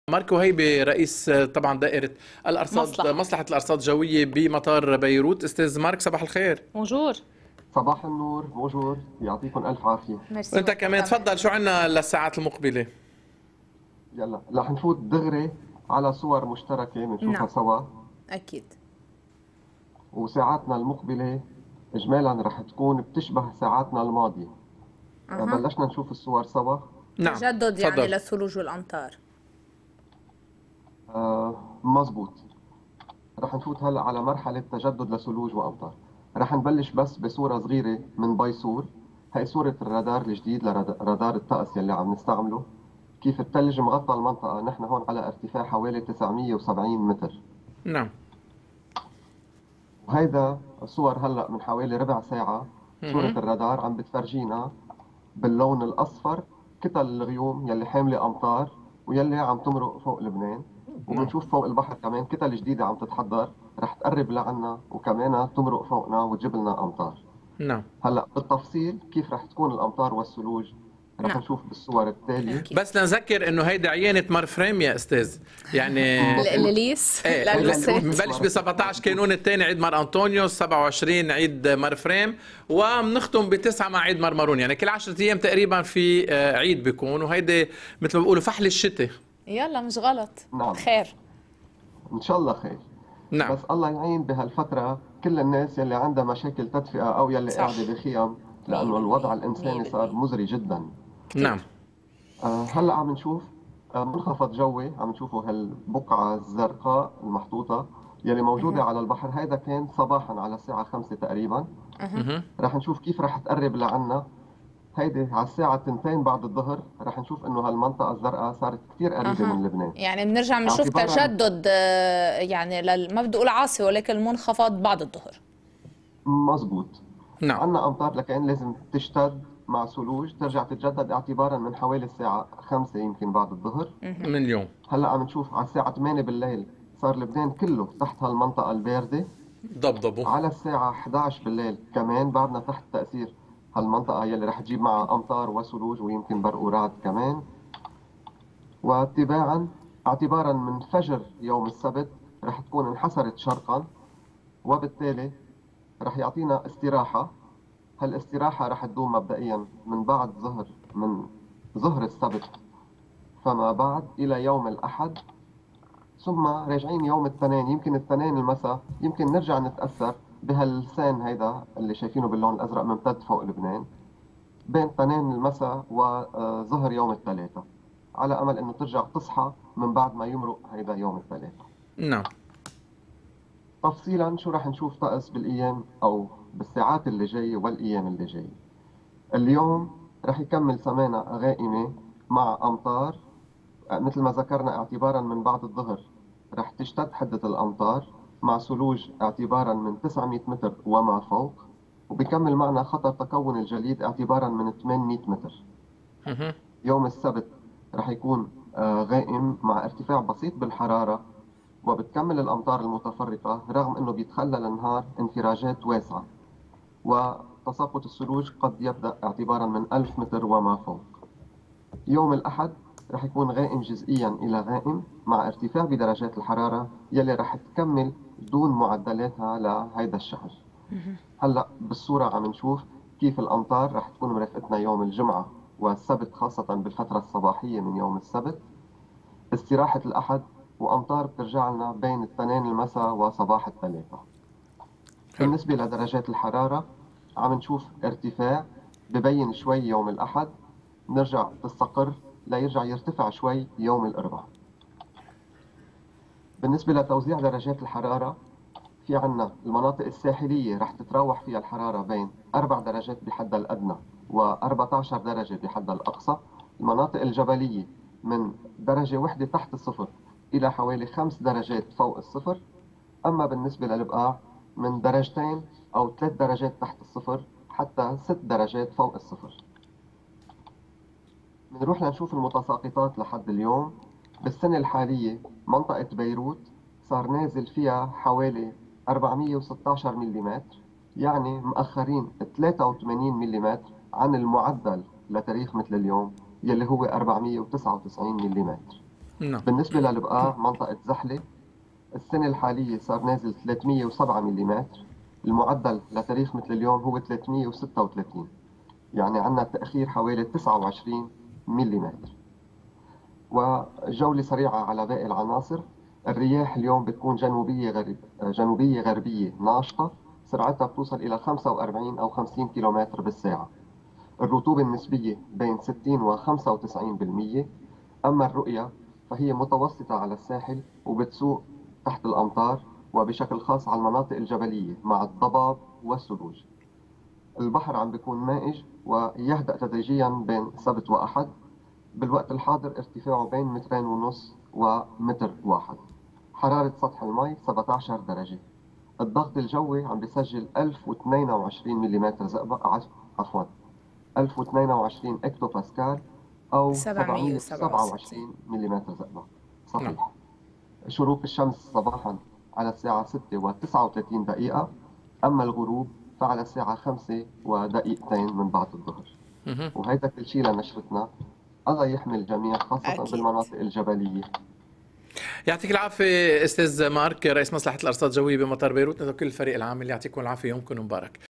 ماركو هيبي رئيس طبعا دائرة الأرصاد مصلحة الأرصاد الجوية بمطار بيروت. أستاذ مارك صباح الخير. بونجور. صباح النور، بونجور، يعطيكم ألف عافية. وأنت كمان تفضل، شو عنا للساعات المقبلة؟ يلا رح نفوت دغري على صور مشتركة بنشوفها سوا. أكيد. وساعاتنا المقبلة إجمالا رح تكون بتشبه ساعاتنا الماضية. بلشنا نشوف الصور سوا. نعم. تجدد يعني للثلوج والأمطار. مزبوط. رح نفوت هلا على مرحلة تجدد لثلوج وأمطار. رح نبلش بس بصورة صغيرة من بيصور. هي صورة الرادار الجديد لرادار الطقس يلي عم نستعمله. كيف الثلج مغطى المنطقة. نحن هون على ارتفاع حوالي 970 متر. نعم. وهيدا الصور هلا من حوالي ربع ساعة. صورة الرادار عم بتفرجينا باللون الأصفر كتل الغيوم يلي حاملة أمطار ويلي عم تمرق فوق لبنان. وبنشوف فوق البحر كمان كتل جديدة عم تتحضر رح تقرب لعنا وكمان تمرق فوقنا وتجيب لنا أمطار. نعم. هلا بالتفصيل كيف رح تكون الأمطار والثلوج رح نشوف بالصور التالية. بس لنذكر انه هيدا عينة مرفريم يا استاذ، يعني الليليس. بنبلش ب 17 كانون الثاني عيد مار انطونيوس، 27 عيد مرفريم، وبنختم ب9 مع عيد مرمرون، يعني كل 10 ايام تقريبا في عيد بيكون، وهيدا مثل ما بيقولوا فحل الشتاء. يلا مش غلط. نعم. خير ان شاء الله خير. نعم. بس الله يعين بهالفترة كل الناس يلي عندها مشاكل تدفئة او يلي قاعدة بخيم، لانه الوضع الانساني صار مزري جدا. نعم. هلا عم نشوف منخفض جوي، عم نشوفوا هالبقعة الزرقاء المحطوطة يلي موجودة على البحر. هيدا كان صباحا على الساعة 5 تقريبا. رح نشوف كيف رح تقرب لعنا. هيدي على الساعة 2 بعد الظهر رح نشوف انه هالمنطقة الزرقاء صارت كثير قريبة من لبنان. يعني بنرجع بنشوف تجدد، يعني ما بدي اقول عاصفة ولكن المنخفض بعد الظهر. مزبوط. نعم. عنا امطار لكن لازم تشتد مع ثلوج ترجع تتجدد اعتبارا من حوالي الساعة 5 يمكن بعد الظهر من اليوم. هلا عم نشوف على الساعة 8 بالليل صار لبنان كله تحت هالمنطقة الباردة. ضبضبوا. على الساعة 11 بالليل كمان بعدنا تحت تأثير هالمنطقة يلي رح تجيب معها أمطار وثلوج ويمكن برق ورعد كمان. واتباعا اعتبارا من فجر يوم السبت رح تكون انحسرت شرقا، وبالتالي رح يعطينا استراحة. هالاستراحة رح تدوم مبدئيا من بعد من ظهر السبت فما بعد إلى يوم الأحد، ثم راجعين يوم الاثنين. يمكن الاثنين المساء يمكن نرجع نتأثر بهاللسان هيدا اللي شايفينه باللون الأزرق ممتد فوق لبنان بين اثنين المساء وظهر يوم الثلاثاء، على أمل أنه ترجع تصحى من بعد ما يمرق هيدا يوم الثلاثاء. نعم. تفصيلا شو رح نشوف طقس بالأيام أو بالساعات اللي جاية والأيام اللي جاية. اليوم رح يكمل سمانا غائمة مع أمطار مثل ما ذكرنا اعتبارا من بعد الظهر رح تشتد حدة الأمطار مع ثلوج اعتبارا من 900 متر وما فوق، وبيكمل معنا خطر تكون الجليد اعتبارا من 800 متر. يوم السبت رح يكون غائم مع ارتفاع بسيط بالحرارة، وبتكمل الأمطار المتفرقة رغم أنه بيتخلل النهار انفراجات واسعة، وتساقط الثلوج قد يبدأ اعتبارا من 1000 متر وما فوق. يوم الأحد رح يكون غائم جزئيا إلى غائم مع ارتفاع بدرجات الحرارة يلي رح تكمل دون معدلاتها لهيدا الشهر. هلأ بالصورة عم نشوف كيف الأمطار رح تكون مرافقتنا يوم الجمعة والسبت، خاصة بالفترة الصباحية من يوم السبت، استراحة الأحد، وأمطار بترجع لنا بين الاثنين المساء وصباح الثلاثاء. بالنسبة لدرجات الحرارة عم نشوف ارتفاع ببين شوي يوم الأحد، نرجع تستقر ليرجع يرتفع شوي يوم الأربعاء. بالنسبة لتوزيع درجات الحرارة في عنا المناطق الساحلية رح تتراوح فيها الحرارة بين 4 درجات بحدها الأدنى و14 درجة بحدها الأقصى. المناطق الجبلية من درجة واحدة تحت الصفر إلى حوالي 5 درجات فوق الصفر. أما بالنسبة للبقاع من 2 أو 3 درجات تحت الصفر حتى 6 درجات فوق الصفر. بنروح لنشوف المتساقطات لحد اليوم. بالسنة الحالية منطقة بيروت صار نازل فيها حوالي 416 ملم، يعني مأخرين 83 ملم عن المعدل لتاريخ مثل اليوم يلي هو 499 ملم. نعم. بالنسبة للبقاع منطقة زحلة، السنة الحالية صار نازل 307 ملم، المعدل لتاريخ مثل اليوم هو 336، يعني عندنا تأخير حوالي 29 ملم. وجولة سريعة على باقي العناصر، الرياح اليوم بتكون جنوبية غربية ناشطة، سرعتها بتوصل إلى 45 أو 50 كيلومتر بالساعة. الرطوبة النسبية بين 60 و 95%. أما الرؤية فهي متوسطة على الساحل وبتسوق تحت الأمطار، وبشكل خاص على المناطق الجبلية مع الضباب والثلوج. البحر عم بيكون مائج ويهدأ تدريجيا بين سبت وأحد. بالوقت الحاضر ارتفاعه بين 2.5 ومتر واحد. حرارة سطح الماء 17 درجة. الضغط الجوي عم بيسجل 1022 ملم زئبق، عفوا 1022 اكتو باسكال أو 727 ملم زئبق صحيح. شروق الشمس صباحا على الساعة 6:39، أما الغروب فعلى الساعة 5:02 من بعد الظهر. وهيدا كل شيء لنشرتنا. الله يحمي الجميع خاصة أكيد. بالمناطق الجبلية. يعطيك العافية أستاذ مارك رئيس مصلحة الأرصاد الجوية بمطار بيروت، وكل الفريق العامل يعطيكم العافية، يومكم مبارك.